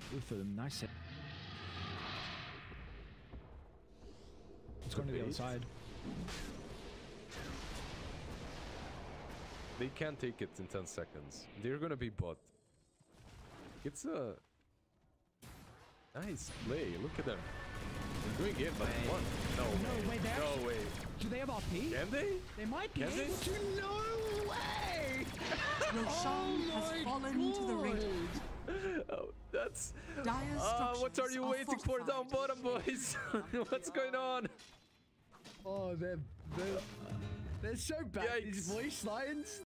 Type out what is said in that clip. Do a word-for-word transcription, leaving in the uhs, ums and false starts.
Good for them. Nice hit. It's going to the other side. They can't take it in ten seconds. They're gonna be bot. It's a nice play. Look at them. They're doing it, but Wait. one. No, No way. way, they're No actually- way. Do they have R P? Can they? They might be Can able they? to. No way! Roshan Oh has my fallen to the radiant. Oh, that's. Dire Ah, what are you structures waiting for down fortified. bottom, boys? What's going on? Oh, they're they're, they're so bad. These Yikes. voice lines.